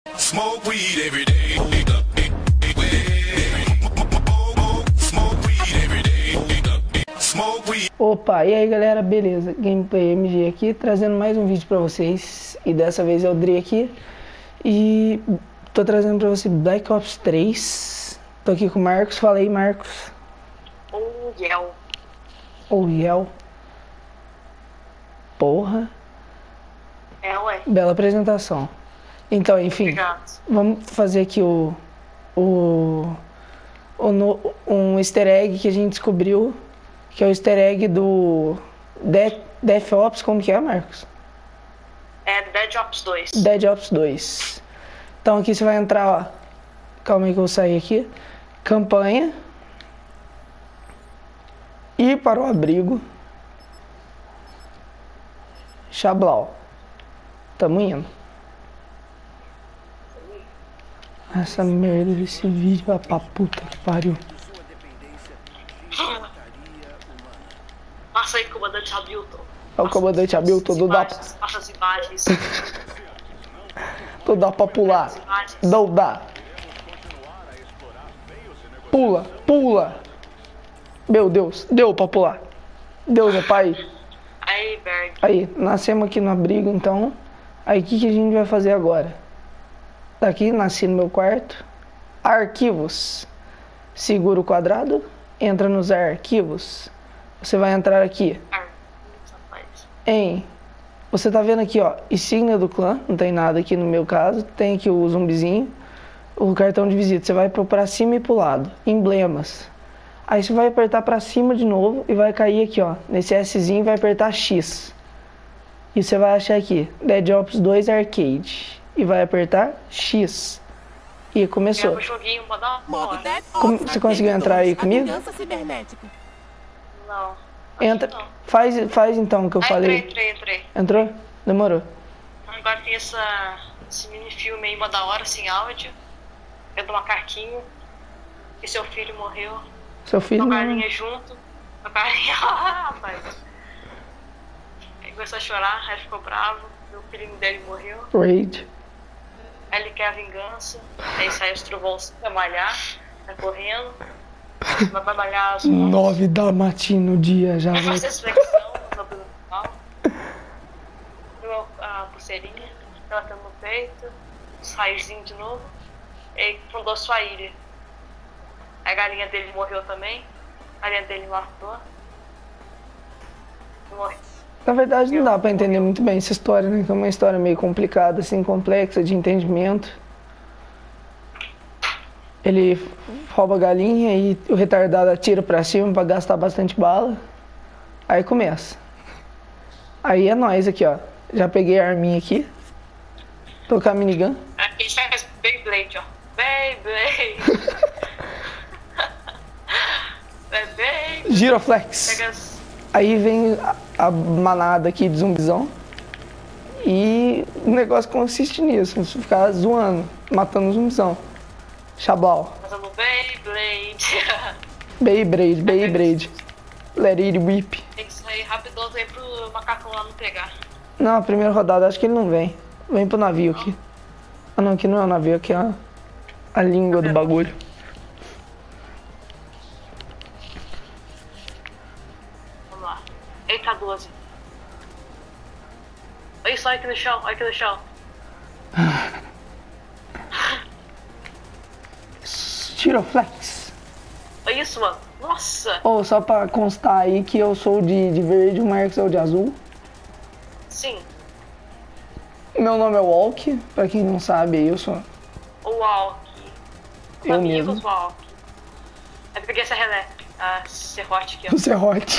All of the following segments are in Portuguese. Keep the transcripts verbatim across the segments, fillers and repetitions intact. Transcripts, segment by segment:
Smoke weed every day. Opa, e aí galera, beleza? Gameplay M G aqui, trazendo mais um vídeo pra vocês. E dessa vez é o Dre aqui. E tô trazendo pra você Black Ops três. Tô aqui com o Marcos, fala aí Marcos. Ou Yel. Ou Yel. Porra. É, ué. Bela apresentação. Então, enfim, Obrigado. Vamos fazer aqui o, o, o no, um easter egg que a gente descobriu, que é o easter egg do Death, Death Ops, como que é, Marcos? É Dead Ops dois. Dead Ops dois. Então aqui você vai entrar, ó, calma aí que eu vou sair aqui, campanha, ir para o abrigo, Xablau, tamo indo. Essa merda desse vídeo vai pra puta que pariu. Passa aí, comandante Hamilton. É o comandante Hamilton, não dá, Passa as imagens. não dá pra pular. Não dá. Pula, pula. Meu Deus, deu pra pular. Deus é pai. Aí, Berg. Aí, nascemos aqui no abrigo, então. Aí, o que, que a gente vai fazer agora? Daqui, nasci no meu quarto. Arquivos. Segura o quadrado. Entra nos arquivos. Você vai entrar aqui em... Você tá vendo aqui, ó, insígnia do clã. Não tem nada aqui no meu caso. Tem aqui o zumbizinho. O cartão de visita. Você vai pro pra cima e pro lado. Emblemas. Aí você vai apertar pra cima de novo e vai cair aqui, ó. Nesse Szinho vai apertar X. E você vai achar aqui. Dead Ops dois Arcade. E vai apertar X. E começou. Como, você conseguiu entrar aí comigo? Não. Entra. Não. Faz, faz então o que eu ah, falei. Entrei, entrei, entrei. Entrou? Demorou. Agora tem essa, esse mini filme aí, uma da hora, sem áudio. Eu dou uma cartinha. Que seu filho morreu. Seu filho Uma não. galinha junto. Uma galinha. Ah, rapaz. Aí começou a chorar, aí ficou bravo. O filhinho dele morreu. Raid. Aí ele quer a vingança. Aí sai os trovões pra malhar. Tá correndo. Vai pra malhar as mãos. Nove da matina no dia já Vai vai. fazer flexão no abdominal. Deu a pulseirinha. Ela tá no peito. Os raiozinhos de novo. Ele fundou sua ilha. A galinha dele morreu também. A galinha dele matou. Morreu. Na verdade não dá pra entender muito bem essa história, né? Que é uma história meio complicada, assim, complexa de entendimento. Ele rouba a galinha e o retardado atira pra cima pra gastar bastante bala. Aí começa. Aí é nóis aqui, ó. Já peguei a arminha aqui. Tocar a minigun. Aqui faz Beyblade, ó. Beyblade. Beyblade. Giroflex. Pega as... Aí vem a, a manada aqui de zumbizão. E o negócio consiste nisso. Você ficar zoando, matando o zumbizão. Xablau. Fazendo Beyblade. Beyblade, Beyblade. Let it whip. Tem que sair rapidoso aí pro macacão lá não pegar. Não, a primeira rodada acho que ele não vem. Vem pro navio aqui. Ah não, aqui não é o navio, aqui é a, a língua do bagulho. Vamos lá. Eita, doze. Olha isso, olha aqui no chão, olha aqui no chão. Giroflex. Olha isso, mano. Nossa. Ou oh, só pra constar aí que eu sou de, de verde, o Marcos é o de azul. Sim. Meu nome é Walk, pra quem não sabe, eu sou... O Walk. Os Eu amigos mesmo. Walk. Eu peguei essa relé. A serrote aqui, ó. O serrote.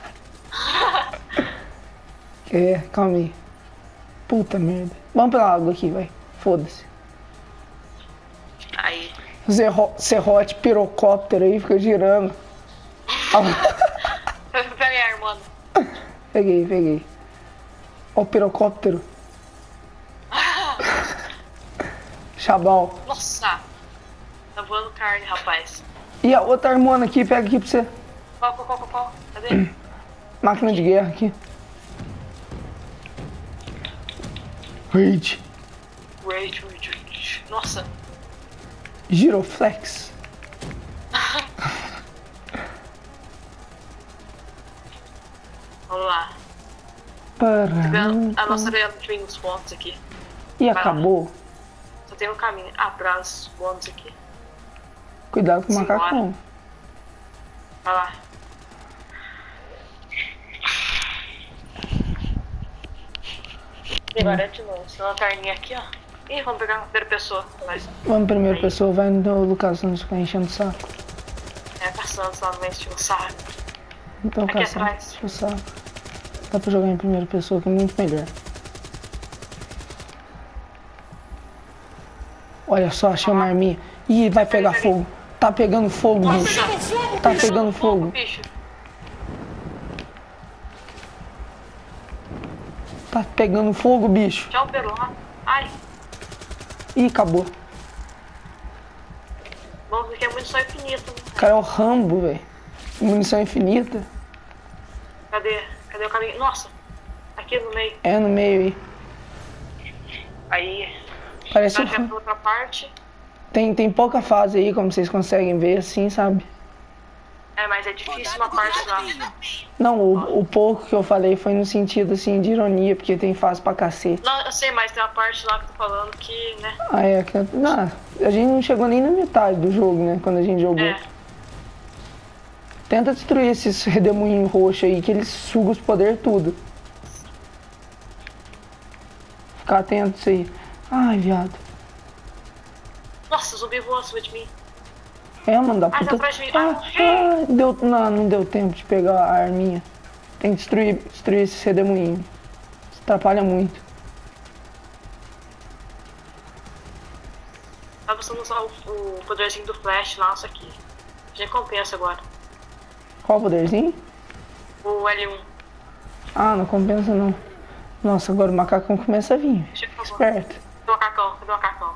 É, calma aí. Puta merda. Vamos pela água aqui, vai. Foda-se. Aí. Zerro, serrote, pirocóptero aí, fica girando. Peguei a irmã. Peguei, peguei. Ó o pirocóptero. Xablau. Nossa. Tá voando carne, rapaz. E a outra harmona aqui, pega aqui pra você. Qual, qual, qual, qual? Cadê? Máquina de guerra aqui. Raid. Rage, rage, rage. bicho. Nossa. Giroflex. Vamos lá. Para. A nossa arena tem uns pontos aqui. E Vai acabou. lá. Só tem um caminho. Ah, para os pontos aqui. Cuidado com o Simbora. macacão. Vai lá. E agora é de novo. Essa lanterninha aqui, ó. Ih, vamos pegar a primeira pessoa. Mas Vamos primeiro, Aí. pessoa. Vai no Lucas antes de ficar enchendo o saco. é caçando só no mês de um saco. Então, Aqui caçando. atrás. Enche o saco. Dá pra jogar em primeira pessoa que é muito melhor. Olha só, achei uma arminha. Ih, vai pegar Peraí, peraí. fogo. Tá pegando fogo, Nossa, bicho. já. Tá pegando fogo. bicho. Tá pegando fogo, bicho. Já operou lá. Ai, Ih, acabou. bom, porque é munição infinita. Né? O cara é o Rambo, velho. Munição infinita. Cadê? Cadê o caminho? Nossa, aqui no meio. É no meio aí. Aí, Parece o vai pra Rambo. outra parte. Tem, tem pouca fase aí, como vocês conseguem ver, assim, sabe? É, mas é difícil uma parte lá. Não, o, o pouco que eu falei foi no sentido, assim, de ironia, porque tem fase pra cacete. Não, eu sei, mas tem uma parte lá que eu tô falando que, né? Ah, é. Que, não, a gente não chegou nem na metade do jogo, né? Quando a gente jogou. É. Tenta destruir esses redemoinhos roxos aí, que eles sugam os poderes tudo. Ficar atento a isso aí. Ai, viado. Nossa, o zumbi voou acima de mim. É, mano, da Ah, tá puta. atrás de mim. Ah, Ah, ah, deu, não, não deu tempo de pegar a arminha. Tem que destruir, destruir esse redemoinho. Isso atrapalha muito. Tá precisando usar o, o poderzinho do flash, nossa, aqui. Já compensa agora. Qual o poderzinho? O L um. Ah, não compensa não. Nossa, agora o macacão começa a vir. Deixa eu falar. Esperto. Cadê o macacão? Cadê o macacão?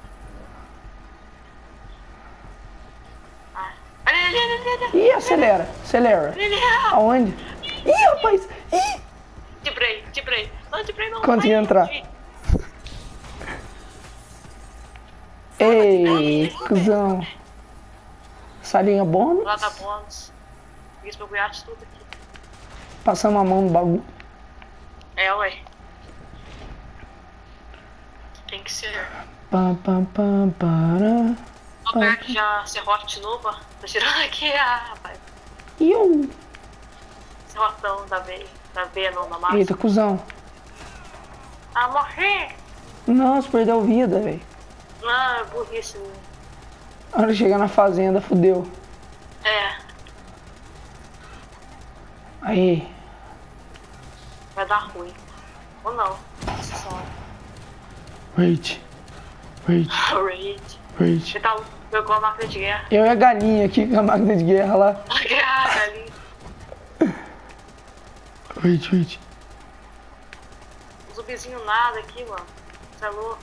Ah. Ali, ali, ali, ali, ali. Ih, acelera, acelera. Ali, ali. Aonde? Ih, rapaz! Ih! Debrei, debrei. Não, debrei não. Consegui Ai, entrar. de- Ei, cuzão. Salinha bônus. Lá da bônus. Fiz meu goiate tudo aqui. Passamos a mão no bagulho. É, ué. Tem que ser. Pam, pam, pam, para. Vou pegar aqui já serrote de novo, ó. Tô tirando aqui, ah, rapaz. Iu. Serrotão da veia. Da veia não, da massa. Eita, cuzão. Ah, morri! Nossa, perdeu vida, velho. Ah, burrice. Né? A hora de chegar na fazenda, fudeu. É, Aí. vai dar ruim. Ou não. Nossa senhora. Wait. Wait, Raid. wait. Você tá jogou a máquina de guerra. Eu e a galinha aqui com a máquina de guerra lá. Ah, ali. Wait, wait. Um zumbizinho nada aqui, mano. Você é louco.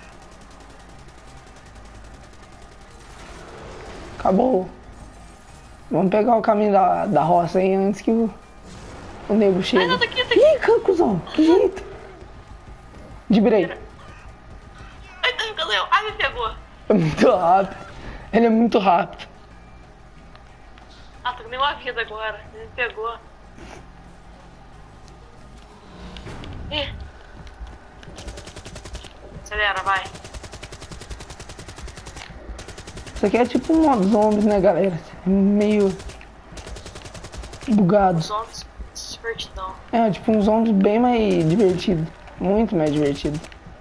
Acabou. Vamos pegar o caminho da, da roça aí antes que o, o nego Ai, chegue. não, tá aqui, tá aqui. Ih, cara, cuzão, que jeito. De break. Ai, ai, cadê eu? Ai, me pegou. É muito rápido. Ele é muito rápido. Ah, tô com nenhuma vida agora. Ele me pegou. Ih. Acelera, vai. Isso aqui é tipo um modo zombies, né, galera? É meio bugado. Os homens, divertidão. É, tipo um zombies bem mais divertido. Muito mais divertido.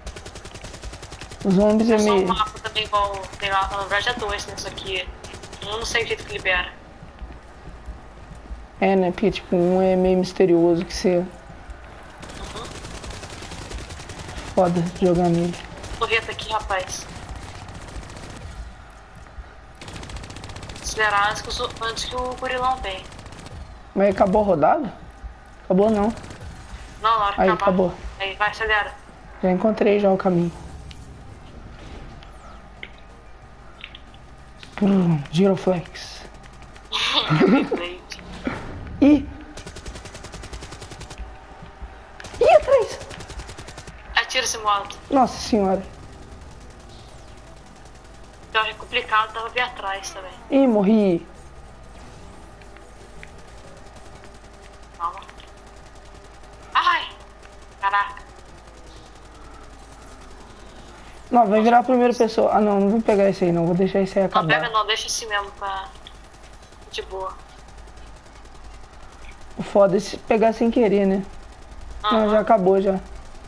Os zombies é É só um meio... mapa também igual tem lá, na verdade é dois nisso aqui. Um não sei o jeito que libera. É, né? Porque tipo, um é meio misterioso que você... Foda jogar nele. Torreta aqui, rapaz. Acelerar antes que, o, antes que o gorilão vem. Mas acabou a rodada? Acabou não. Não, na hora que Aí, acabar. acabou. Aí, vai, acelera. Já encontrei já o caminho. Brum, Giroflex. Perfeito. Ih! Ih, atrás! Atira esse moto. Nossa senhora. Pior é complicado, dava vir atrás também. Ih, morri. Calma. Ai! Caraca. Não, vai virar a primeira pessoa. Ah, não, não vou pegar esse aí, não. Vou deixar esse aí Não acabar. pega não, deixa assim mesmo pra... De boa. O foda é se pegar sem querer, né? Não, já acabou, já.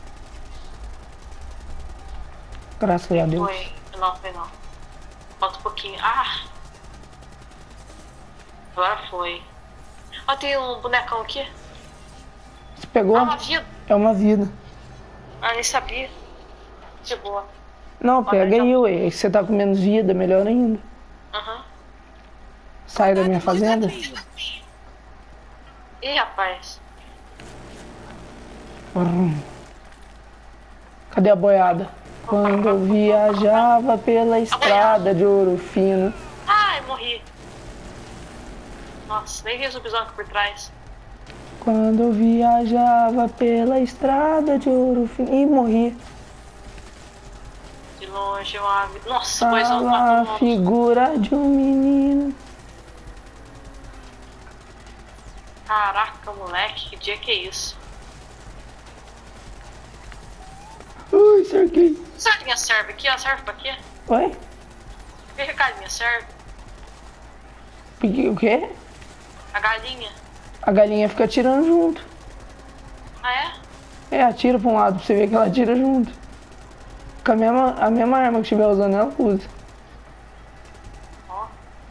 Graças a Deus. Foi. Não, foi não. Falta um pouquinho. Ah! Agora foi. Ó, tem um bonecão aqui. Você pegou? Ah, uma vida. É uma vida. Ah, nem sabia. De boa. Não, pega já- aí, ué. Você tá com menos vida, melhor ainda. Aham. Sai da minha fazenda. Ih, rapaz. Brum. Cadê a boiada? Quando eu viajava pela estrada de Ouro Fino. Ai, morri. Nossa, nem vi o zumbizão aqui por trás. Quando eu viajava pela estrada de Ouro Fino. Ih, morri. De longe eu ave. Nossa, pois um Fala a matou um figura de um menino. Caraca, moleque, que dia que é isso? Ui, cerquei. Será que a galinha serve aqui? Ela serve pra quê? Oi? Por que a galinha serve? Peguei o quê? A galinha? A galinha fica atirando junto. Ah, é? É, atira pra um lado pra você ver que ela atira junto. Com a mesma, a mesma arma que estiver usando, ela usa. Ó.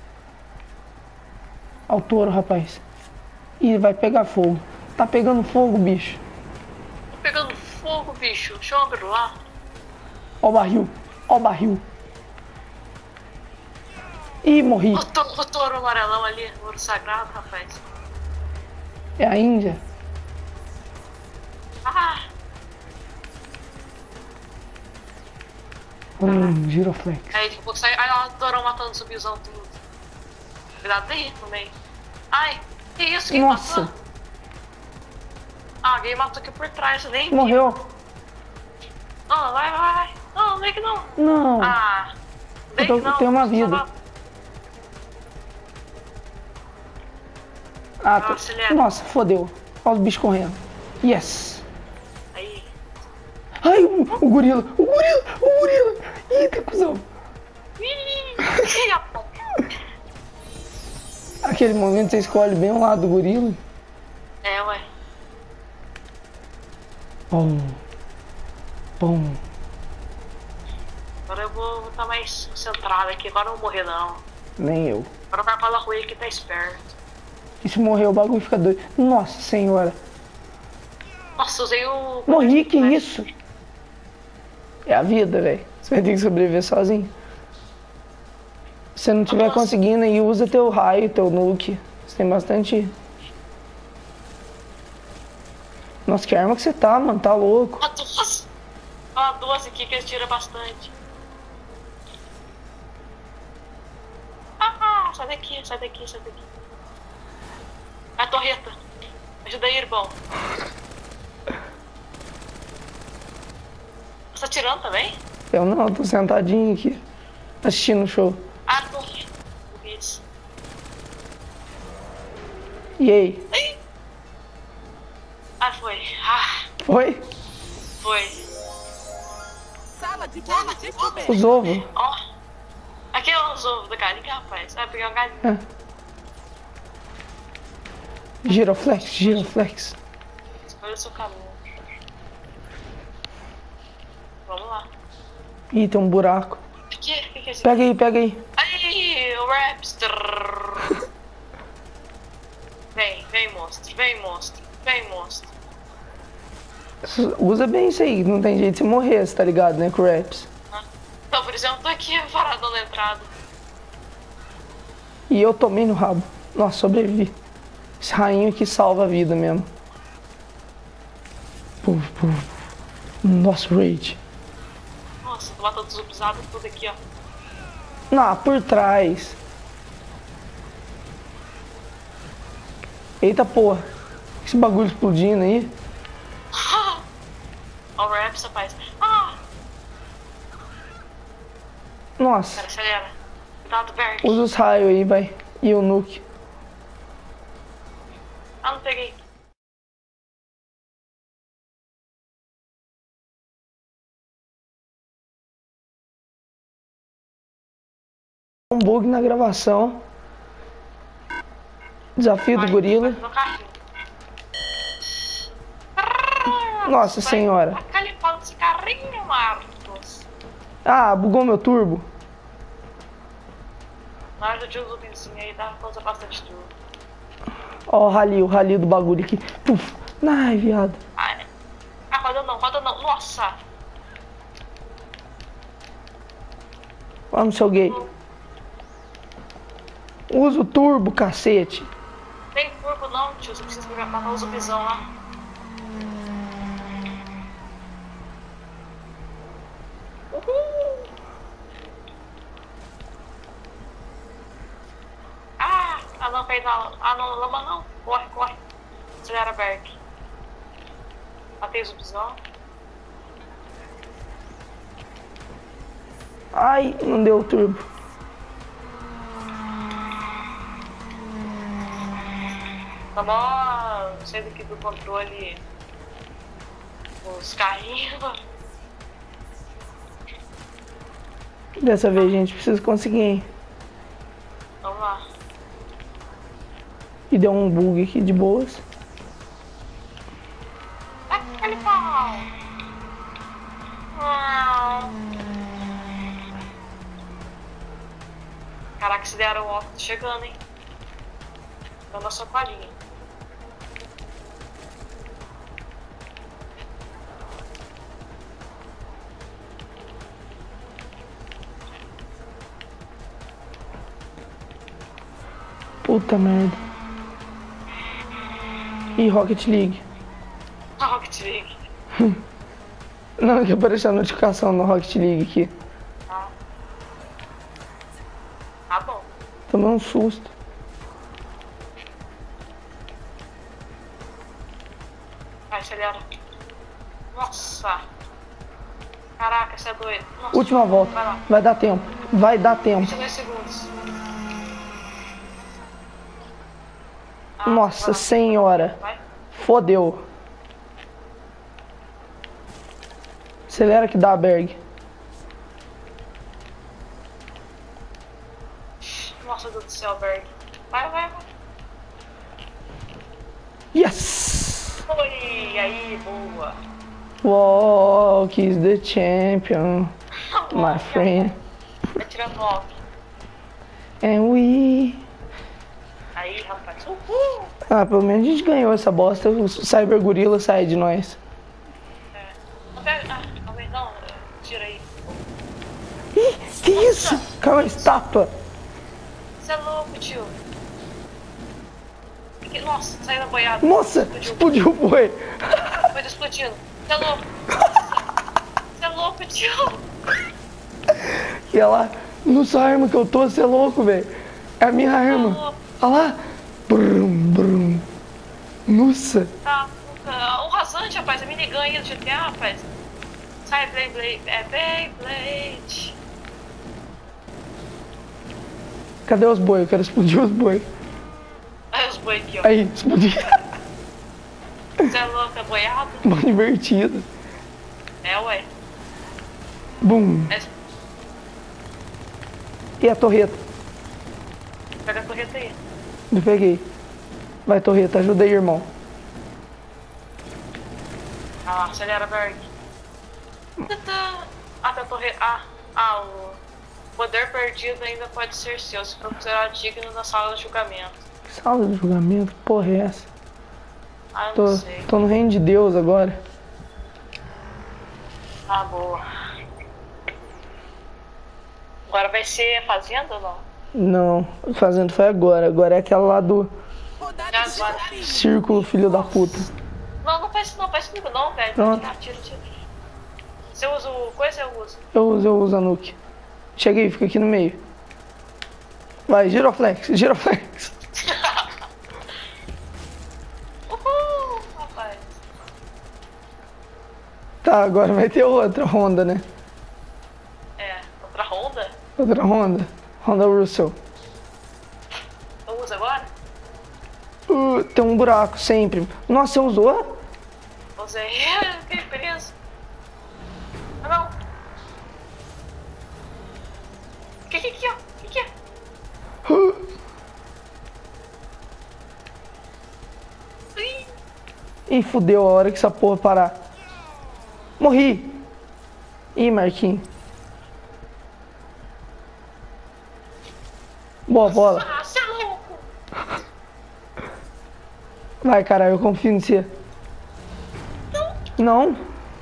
Ó o touro, rapaz. Ih, vai pegar fogo. Tá pegando fogo, bicho. Tô pegando fogo, bicho. Deixa eu abrir lá. Ó o barril. Ó o barril. Ih, morri. O touro, o touro amarelão ali, o ouro sagrado, rapaz. É a Índia. Ah! Hum, giroflex. Aí daqui a pouco sai. Ai, ó, o touro matando o zumbizão tudo. Cuidado daí no meio. Ai, que isso? Quem Nossa. matou? Ah, alguém matou aqui por trás, eu nem vi. Morreu. Não, vai, vai, vai. Não, vem que não. Não. Ah, vem Eu tô- que não. tenho uma Só vida. vai- Ah, tô... acelera. Nossa, fodeu. Olha os bichos correndo. Yes. Aí. Ai, o, o gorila. O gorila. O gorila. Eita, cuzão. Ih, rapaz. Aquele momento você escolhe bem o lado do gorila. É, ué. Bom. Bom. Agora eu vou estar mais concentrado aqui. Agora eu não vou morrer, não. Nem eu. Agora o Carcola Rui aqui tá esperto. E se morrer o bagulho fica doido. Nossa senhora. Nossa, eu usei o... Morri, que isso? É a vida, velho. Você vai ter que sobreviver sozinho. Se você não estiver Nossa. conseguindo aí, usa teu raio, teu nuke. Você tem bastante... Nossa, que arma que você tá, mano. Tá louco. Ó, duas. Ó, duas aqui que eles tiram bastante. Ah, sai daqui, sai daqui, sai daqui. A torreta. Ajuda aí, irmão. Você tá tirando também? Eu não, tô sentadinho aqui. Assistindo o show. Ah, torreta. Isso. E aí? Ai. Ah, foi. Ah, Foi? foi. Sala de bolo de comer. Os ovos? Ó. Aqui é os ovos da galinha, rapaz. Vai pegar uma galinha. É. Giroflex, giroflex. Escolha o seu caminho. Vamos lá. Ih, tem um buraco. O que, o que, que é isso? Pega aí, pega aí. Aí, o Raps. Vem, vem, monstro. Vem, monstro. Vem, monstro. Usa bem isso aí, não tem jeito de você morrer, você tá ligado, né, com o Raps. Então, por exemplo, tô aqui parado na entrada. E eu tomei no rabo. Nossa, sobrevivi. Esse rainho aqui salva a vida mesmo. Puf, puf. Nossa, rage. Nossa, tô matando zumbizado tudo aqui, ó. Não, por trás. Eita porra. Esse bagulho explodindo aí. Ó o Raps, rapaz. Ah! Nossa, Cara, acelera. Cuidado, Berg. usa os raios aí, vai. E o nuke. Ah, não peguei. Um bug na gravação. Desafio do Vai, gorila. vai no carrinho. Nossa Vai senhora. calipando esse carrinho, Marcos. Ah, bugou meu turbo. Na hora de um zumbizinho aí dá pra usar bastante turbo. Ó o rally, o rally do bagulho aqui. Puf. Ai, viado. Ai. Ah, roda não, roda não. Nossa. Vamos, seu gay. Usa o turbo, cacete. Tem turbo não, tio. Você precisa matar o zumbizão lá. Uhul. Ah, ah não, cai na ah, não, lama não. Corre, corre. Acelera, Berg. Matei o zumbizão. Ai, não deu o turbo. Tá mó saindo aqui do controle os carrinhos. Dessa vez, gente, precisa conseguir, hein? Vamos lá. E deu um bug aqui de boas. Aquele pau. Caraca, se deram ó, tá chegando, hein? Dando a sua palhinha. Puta merda. E Rocket League. Rocket League. Não, que apareceu a notificação no Rocket League aqui. Tá. Tá bom. Tomei um susto. Vai, acelera. Nossa. Caraca, você é doido. Nossa. Última volta. Vai lá. Vai dar tempo. Vai dar tempo. vinte e dois segundos. Ah, Nossa vai lá. senhora. Vai. Fodeu. Acelera que dá, Berg. Nossa, Deus do céu, Berg. Vai, vai, vai. Yes! Oi, aí, boa. Walk is the champion, my friend. Vai tirando o off. And we... Aí, rapaz. Uhul. Ah, pelo menos a gente ganhou essa bosta. O Cyber Gorilla sai de nós. É. Não pega. Ah, calma aí, não. Tira aí. Ih, que isso? Calma, estátua. Você é louco, tio. Que- Nossa, saiu da boiada. Nossa, explodiu o boi. Foi explodindo. Você é louco. Você é louco, tio. E olha lá, nossa arma que eu tô, você é louco, velho. É a minha arma. Olha lá. Brum, brum. Nossa. Tá, o rasante, rapaz. A minigun aí do G T A, rapaz. Sai, Beyblade. É Beyblade. Cadê os boi? Eu quero explodir os boi. Aí os boi aqui, ó. Aí, explodi. Você é louco, é boiado? Mó divertido. É, ué. Bum. É... E a torreta? Pega a torreta aí. Eu peguei. Vai, torreta, ajuda aí, irmão. Ah, acelera, Berg. Ah, tá torreta. Ah, ah, o poder perdido ainda pode ser seu, se for considerado digno na sala de julgamento. Sala de julgamento? Que porra é essa? Ah, eu Tô, não sei. tô no reino de Deus agora. Ah, boa. Agora vai ser fazenda ou não? Não, o fazendo foi agora. Agora é aquela lá do Rodada Já de agora. desafio. círculo, filho da puta. Não, não faz isso não, faz comigo não, velho. Pronto. Ah, tira, tira. Você usa o coisa, eu uso. Eu uso, eu uso a nuke. Cheguei, fica aqui no meio. Vai, giroflex, giroflex. Uhul, rapaz. Tá, agora vai ter outra ronda, né? É, outra ronda? Outra Honda. Honda Russell. Eu uso agora? Uh, tem um buraco sempre. Nossa, você usou? Usei. Fiquei preso. Ah, não. O que que é aqui, ó? O que que é? Uh, Ih, Ih, fudeu a hora que essa porra parar. Morri. Ih, Marquinhos. Boa bola. Ah, você é louco. Vai, caralho, eu confio em você. Não.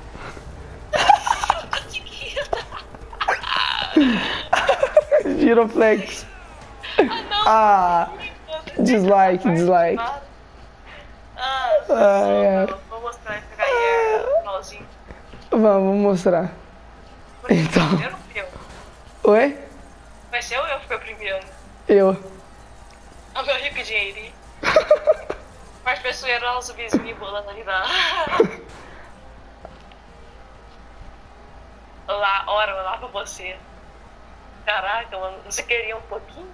Giroflex. Ah, dislike, dislike. Ah, Ah, é. vou mostrar esse Gaia no finalzinho. Vamos mostrar. Então. Primeiro eu. Oi? Vai ser eu ou eu que fui o primeiro? Eu. O meu rico dinheirinho. Mas pessoas eram os vizinhos bolando ali na. Lá, ora, lá pra você. Caraca, mano, você queria um pouquinho?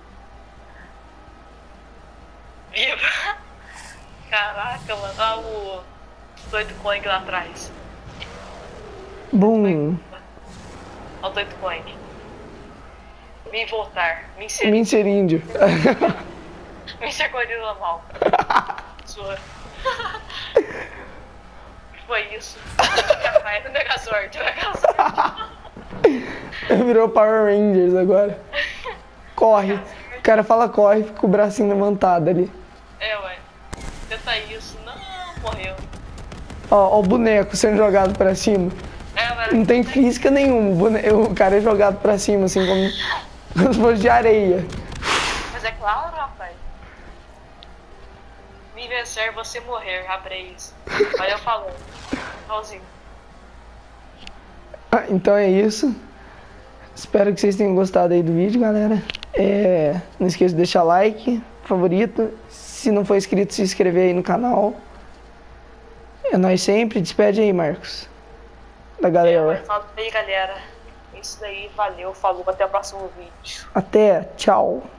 Viva! Caraca, mano, olha o doido Coing lá atrás. Boom. Olha o doido Coing. Me voltar, me inserir, Mentiríndio. me ser gorila mal. Sua. Que foi isso? Vai no Megazord, Megazord. Virou Power Rangers agora. Corre. O cara fala corre, fica com o bracinho levantado ali. É, ué. Tenta isso. Não, morreu. Ó, ó o boneco sendo jogado pra cima. É, mas Não tem física nenhuma. O, bone... o cara é jogado pra cima, assim, como, como se fosse de areia. Mas é claro, rapaz. Me vencer, você morrer, rapaz. Aí eu falo. Igualzinho. Ah, então é isso. Espero que vocês tenham gostado aí do vídeo, galera. É, não esqueça de deixar like, favorito. Se não for inscrito, se inscrever aí no canal. É nóis sempre. Despede aí, Marcos. Da É, galera. mas fala aí, galera. Isso daí, valeu, falou, até o próximo vídeo. Até, tchau.